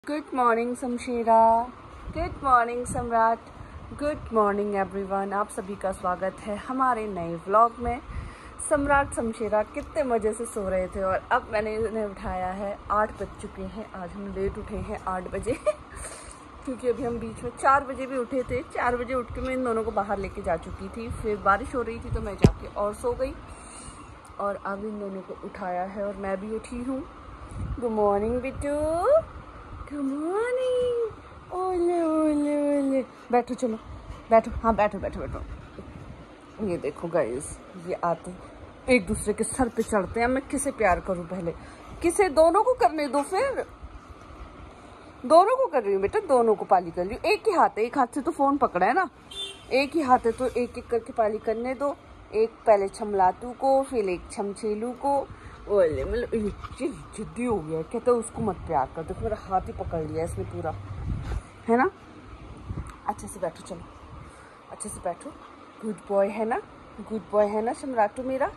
Good morning Shamshera, good morning Samrat, good morning everyone. आप सभी का स्वागत है हमारे नए व्लॉग में। सम्राट शमशेरा कितने मज़े से सो रहे थे और अब मैंने उन्हें उठाया है। 8 बज चुके हैं। आज हम लेट उठे हैं 8 बजे क्योंकि अभी हम बीच में 4 बजे भी उठे थे। 4 बजे उठ के मैं इन दोनों को बाहर लेके जा चुकी थी, फिर बारिश हो रही थी तो मैं जाके और सो गई और अब इन दोनों को उठाया है और मैं भी उठी हूँ। Good morning Bittu, good morning. ओले ओले ओले, बैठो, चलो बैठो। हाँ बैठो बैठो बैठो। ये देखो गाइस, ये आते एक दूसरे के सर पे चढ़ते हैं। मैं किसे प्यार करूं पहले, किसे? दोनों को करने दो, फिर दोनों को कर रही हूँ बेटा, दोनों को पाली कर रही हूँ। एक ही हाथ है, एक हाथ से तो फोन पकड़ा है ना, एक ही हाथ है तो एक एक करके पाली करने दो। एक पहले छमलातू को, फिर एक छमछेलू को। ओले मतलब जिद्दी हो गया, कहते उसको मत प्यार कर। देखो मेरा हाथ ही पकड़ लिया इसने पूरा, है ना। अच्छे से बैठो, चलो अच्छे से बैठो। गुड बॉय है ना, गुड बॉय है ना सम्राटू मेरा।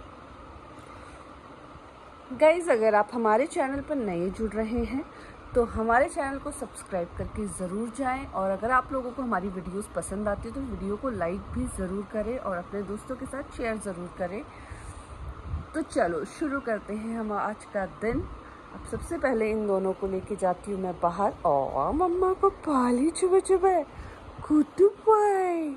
गाइज, अगर आप हमारे चैनल पर नए जुड़ रहे हैं तो हमारे चैनल को सब्सक्राइब करके ज़रूर जाएं, और अगर आप लोगों को हमारी वीडियोस पसंद आती है तो वीडियो को लाइक भी ज़रूर करें और अपने दोस्तों के साथ शेयर ज़रूर करें। तो चलो शुरू करते हैं हम आज का दिन। अब सबसे पहले इन दोनों को लेके जाती हूँ मैं बाहर। और मम्मा को पाली चुबे चुबे, गुड बॉय।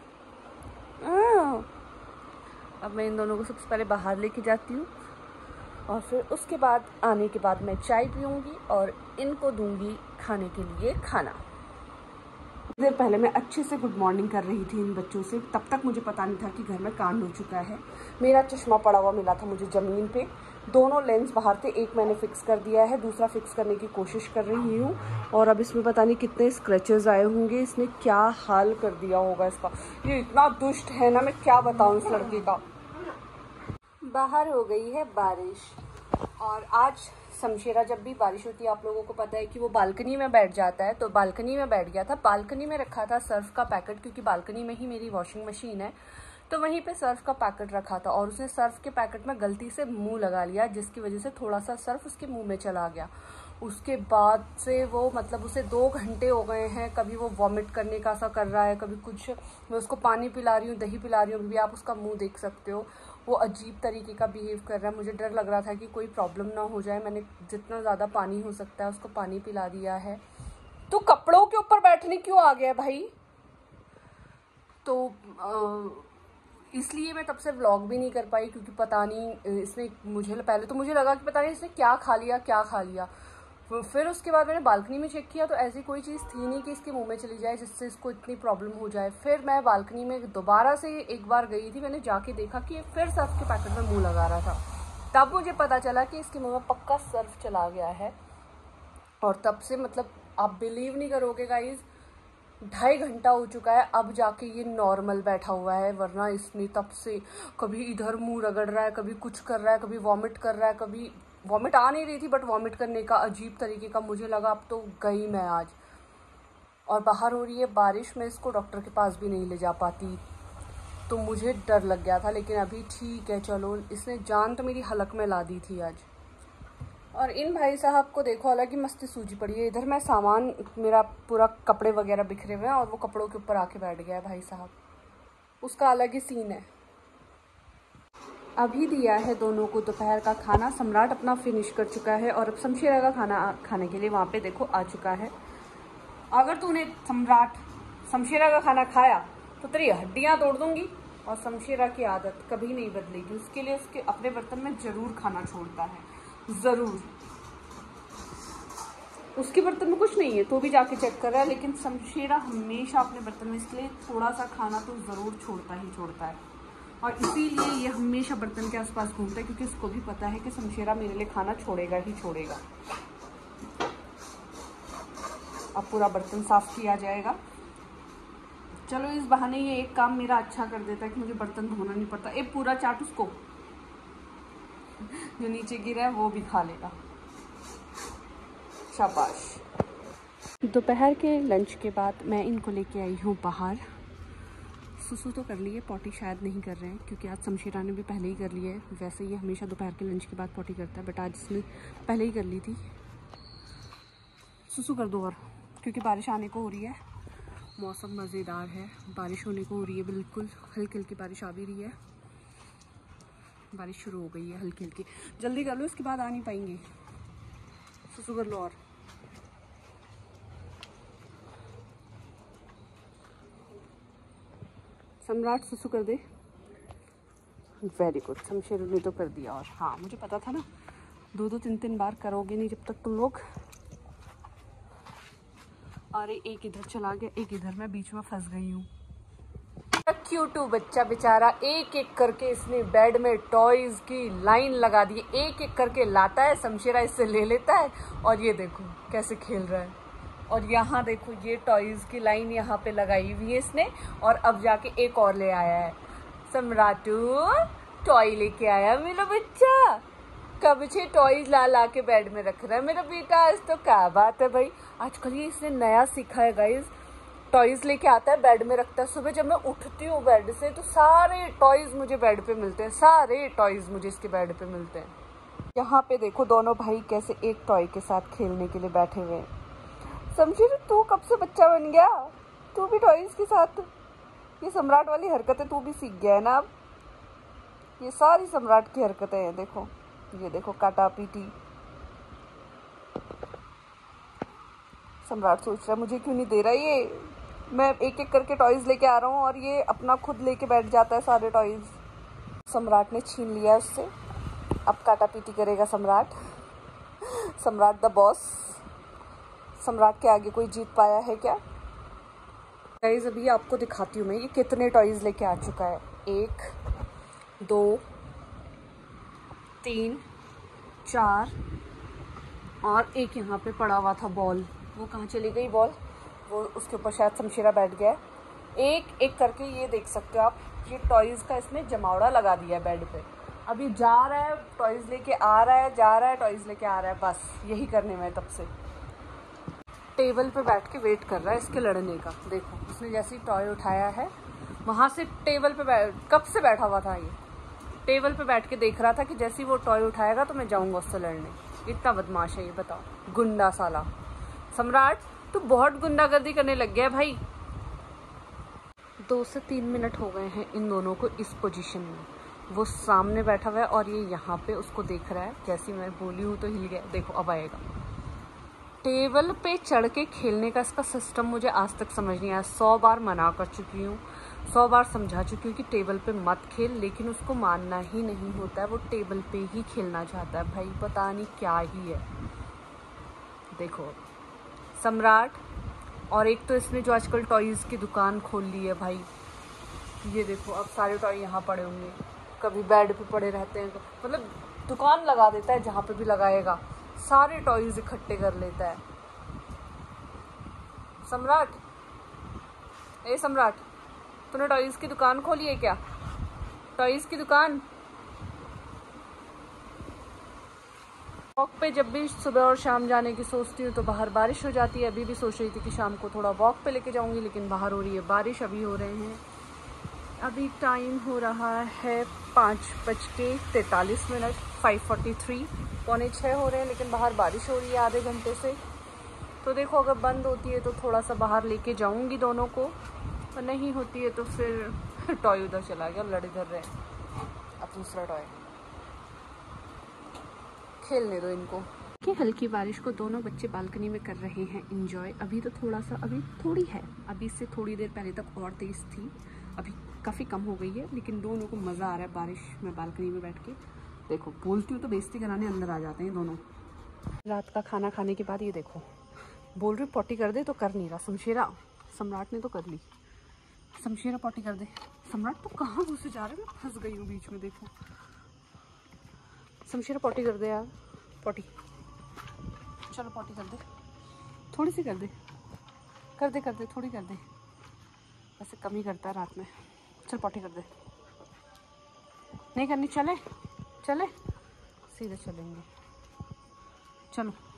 अब मैं इन दोनों को सबसे पहले बाहर लेके जाती हूँ और फिर उसके बाद आने के बाद मैं चाय पीऊँगी और इनको दूंगी खाने के लिए खाना। देर पहले मैं अच्छे से गुड मॉर्निंग कर रही थी इन बच्चों से, तब तक मुझे पता नहीं था कि घर में कांड हो चुका है। मेरा चश्मा पड़ा हुआ मिला था मुझे ज़मीन पे, दोनों लेंस बाहर थे, एक मैंने फिक्स कर दिया है, दूसरा फिक्स करने की कोशिश कर रही हूँ। और अब इसमें पता नहीं कितने स्क्रैचेस आए होंगे, इसने क्या हाल कर दिया होगा इसका। ये इतना दुष्ट है ना, मैं क्या बताऊँ इस लड़के का। बाहर हो गई है बारिश और आज शमशेरा जब भी बारिश होती है, आप लोगों को पता है कि वो बालकनी में बैठ जाता है, तो बालकनी में बैठ गया था। बालकनी में रखा था सर्फ का पैकेट, क्योंकि बालकनी में ही मेरी वॉशिंग मशीन है, तो वहीं पे सर्फ का पैकेट रखा था और उसने सर्फ के पैकेट में गलती से मुंह लगा लिया, जिसकी वजह से थोड़ा सा सर्फ उसके मुंह में चला गया। उसके बाद से वो मतलब उसे 2 घंटे हो गए हैं, कभी वो वॉमिट करने का सा कर रहा है, कभी कुछ। मैं उसको पानी पिला रही हूँ, दही पिला रही हूँ, अभी भी आप उसका मुंह देख सकते हो। वो अजीब तरीके का बिहेव कर रहा है। मुझे डर लग रहा था कि कोई प्रॉब्लम ना हो जाए। मैंने जितना ज़्यादा पानी हो सकता है उसको पानी पिला दिया है। तो कपड़ों के ऊपर बैठने क्यों आ गया भाई? तो इसलिए मैं तब से व्लॉग भी नहीं कर पाई, क्योंकि पता नहीं इसने, मुझे पहले तो मुझे लगा कि पता नहीं इसने क्या खा लिया क्या खा लिया। फिर उसके बाद मैंने बालकनी में चेक किया तो ऐसी कोई चीज़ थी नहीं कि इसके मुंह में चली जाए जिससे इसको इतनी प्रॉब्लम हो जाए। फिर मैं बालकनी में दोबारा से एक बार गई थी, मैंने जाके देखा कि फिर सर्फ के पैकेट में मुंह लगा रहा था। तब मुझे पता चला कि इसके मुंह में पक्का सर्फ चला गया है। और तब से मतलब आप बिलीव नहीं करोगे गाइज, 2.5 घंटा हो चुका है अब जाके ये नॉर्मल बैठा हुआ है, वरना इसने तब से कभी इधर मुंह रगड़ रहा है, कभी कुछ कर रहा है, कभी वॉमिट कर रहा है। कभी वॉमिट आ नहीं रही थी बट वॉमिट करने का अजीब तरीके का। मुझे लगा अब तो गई मैं आज। और बाहर हो रही है बारिश, मैं इसको डॉक्टर के पास भी नहीं ले जा पाती, तो मुझे डर लग गया था। लेकिन अभी ठीक है, चलो। इसने जान तो मेरी हलक में ला दी थी आज। और इन भाई साहब को देखो, हालांकि मस्ती सूझी पड़ी है। इधर मैं सामान, मेरा पूरा कपड़े वगैरह बिखरे हुए हैं और वो कपड़ों के ऊपर आके बैठ गया है भाई साहब। उसका अलग ही सीन है। अभी दिया है दोनों को दोपहर का खाना। सम्राट अपना फिनिश कर चुका है और अब शमशेरा का खाना खाने के लिए वहाँ पे देखो आ चुका है। अगर तूने सम्राट शमशेरा का खाना खाया तो तेरी हड्डियाँ तोड़ दूंगी। और शमशेरा की आदत कभी नहीं बदलेगी, उसके लिए उसके अपने बर्तन में ज़रूर खाना छोड़ता है, ज़रूर। उसके बर्तन में कुछ नहीं है तो भी जाके चेक कर रहा है, लेकिन शमशेरा हमेशा अपने बर्तन में इसके लिए थोड़ा सा खाना तो ज़रूर छोड़ता ही छोड़ता है। और इसीलिए ये हमेशा बर्तन के आसपास घूमता है, क्योंकि इसको भी पता है कि शमशेरा मेरे लिए खाना छोड़ेगा ही छोड़ेगा। अब पूरा बर्तन साफ किया जाएगा। चलो, इस बहाने ये एक काम मेरा अच्छा कर देता है कि मुझे बर्तन धोना नहीं पड़ता। एक पूरा चाट उसको, जो नीचे गिरा है वो भी खा लेगा। शाबाश। दोपहर के लंच के बाद मैं इनको लेके आई हूँ बाहर। सुसु तो कर लिए, पॉटी शायद नहीं कर रहे हैं क्योंकि आज शमशेरा ने भी पहले ही कर लिया है। वैसे ये हमेशा दोपहर के लंच के बाद पॉटी करता है, बट आज इसने पहले ही कर ली थी। सुसु कर दो और, क्योंकि बारिश आने को हो रही है, मौसम मज़ेदार है, बारिश होने को हो रही है, बिल्कुल हल्की हल्की बारिश आ भी रही है, बारिश शुरू हो गई है हल्की हल्की। जल्दी कर लो, इसके बाद आ नहीं पाएंगे। सुसु कर लो और। सम्राट सुसु कर दे। वेरी गुड, शमशेर ने तो कर दिया। और हाँ, मुझे पता था ना 2-2 3-3 बार करोगे नहीं जब तक तुम लोग। अरे एक इधर चला गया, एक इधर, मैं बीच में फंस गई हूँ। क्यूटू बच्चा बेचारा, एक एक करके इसने बेड में टॉयज की लाइन लगा दी, एक एक करके लाता है, शमशेरा इससे ले लेता है और ये देखो कैसे खेल रहा है। और यहाँ देखो ये टॉयज की लाइन यहाँ पे लगाई हुई है इसने, और अब जाके एक और ले आया है। सम्राटू टॉय लेके आया मेरा बच्चा, कब से टॉयज ला ला के बेड में रख रहा है मेरा बेटा। आज तो क्या बात है भाई, आजकल ये इसने नया सीखा है गाइज। टॉयज लेके आता है, बेड में रखता है। सुबह जब मैं उठती हूँ बेड से तो सारे टॉयज मुझे बेड पे मिलते हैं, सारे टॉयज मुझे इसके बेड पे मिलते हैं। यहाँ पे देखो दोनों भाई कैसे एक टॉय के साथ खेलने के लिए बैठे हुए हैं। शमशेर तू कब से बच्चा बन गया, तू भी टॉयज के साथ, ये सम्राट वाली हरकतें तू भी सीख गया है ना। अब ये सारी सम्राट की हरकतें हैं। देखो ये देखो, काटा पीटी। सम्राट सोच रहा है मुझे क्यों नहीं दे रहा ये, मैं एक एक करके टॉयज लेके आ रहा हूँ और ये अपना खुद लेके बैठ जाता है सारे टॉयज। सम्राट ने छीन लिया उससे, अब काटा पीटी करेगा सम्राट। सम्राट द बॉस। सम्राट के आगे कोई जीत पाया है क्या? गाइस अभी आपको दिखाती हूँ मैं ये कितने टॉयज लेके आ चुका है। 1 2 3 4 और एक यहाँ पे पड़ा हुआ था बॉल, वो कहाँ चली गई बॉल, वो उसके ऊपर शायद शमशेरा बैठ गया है। एक एक करके ये देख सकते हो आप, ये टॉयज का इसने जमावड़ा लगा दिया है बेड पे। अभी जा रहा है टॉयज लेके आ रहा है, जा रहा है टॉयज लेके आ रहा है, बस यही करने में तब से। टेबल पे बैठ के वेट कर रहा है इसके लड़ने का। देखो उसने जैसे ही टॉय उठाया है वहाँ से टेबल पे कब से बैठा हुआ था, ये टेबल पे बैठ के देख रहा था कि जैसे ही वो टॉय उठाएगा तो मैं जाऊँगा उससे लड़ने। इतना बदमाश है ये, बताओ, गुंडा साला। सम्राट तू बहुत गुंडागर्दी करने लग गया है भाई। 2 से 3 मिनट हो गए हैं इन दोनों को इस पोजीशन में। वो सामने बैठा हुआ है और ये यहाँ पे उसको देख रहा है। जैसी मैं बोली हूँ तो हिल गया। देखो अब आएगा। टेबल पे चढ़ के खेलने का इसका सिस्टम मुझे आज तक समझ नहीं आया। 100 बार मना कर चुकी हूँ, 100 बार समझा चुकी हूँ कि टेबल पे मत खेल, लेकिन उसको मानना ही नहीं होता है। वो टेबल पे ही खेलना चाहता है भाई, पता नहीं क्या ही है। देखो सम्राट, और एक तो इसने जो आजकल टॉयज़ की दुकान खोल ली है भाई, ये देखो अब सारे टॉय यहाँ पड़े होंगे, कभी बेड पे पड़े रहते हैं, मतलब दुकान लगा देता है जहाँ पे भी लगाएगा, सारे टॉयज इकट्ठे कर लेता है। सम्राट, ए सम्राट, तूने टॉयज की दुकान खोली है क्या? टॉयज की दुकान। वॉक पे जब भी सुबह और शाम जाने की सोचती हूँ तो बाहर बारिश हो जाती है। अभी भी सोच रही थी कि शाम को थोड़ा वॉक पे लेके जाऊंगी, लेकिन बाहर हो रही है बारिश। अभी हो रहे हैं, अभी टाइम हो रहा है 5:43, 5:43, 5:45 हो रहे हैं, लेकिन बाहर बारिश हो रही है आधे घंटे से। तो देखो अगर बंद होती है तो थोड़ा सा बाहर लेके जाऊंगी दोनों को, और नहीं होती है तो फिर टॉय उधर चला गया, लड़ इधर रहे। अब दूसरा टॉय खेलने दो इनको। कि हल्की बारिश को दोनों बच्चे बालकनी में कर रहे हैं एंजॉय। अभी तो थोड़ा सा, अभी थोड़ी है, अभी से थोड़ी देर पहले तक और तेज़ थी, अभी काफ़ी कम हो गई है, लेकिन दोनों को मज़ा आ रहा है बारिश में बालकनी में बैठ के। देखो बोलती हूँ तो बेइज्जती कराने अंदर आ जाते हैं दोनों। रात का खाना खाने के बाद ये देखो, बोल रही पॉटी कर दे तो कर नहीं रहा। शमशेरा, सम्राट ने तो कर ली। शमशेरा पॉटी कर दे। सम्राट तो कहाँ घुसे जा रहे हैं, मैं फंस गई हूँ बीच में। देखो शमशेरा पॉटी कर दे यार, पॉटी, चलो पॉटी कर दे, थोड़ी सी कर दे, कर दे कर दे, थोड़ी कर दे, वैसे कम ही करता है रात में। चल पॉटी कर दे। नहीं करनी, चले चले सीधे चलेंगे, चलो।